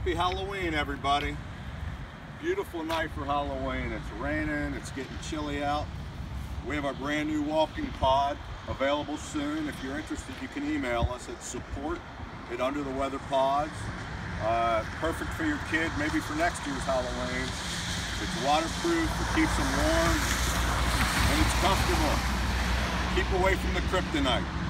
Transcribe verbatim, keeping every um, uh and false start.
Happy Halloween, everybody. Beautiful night for Halloween. It's raining, it's getting chilly out. We have our brand new walking pod available soon. If you're interested, you can email us at support at Under the Weather Pods. Uh, perfect for your kid, maybe for next year's Halloween. It's waterproof, it keeps them warm, and it's comfortable. Keep away from the kryptonite.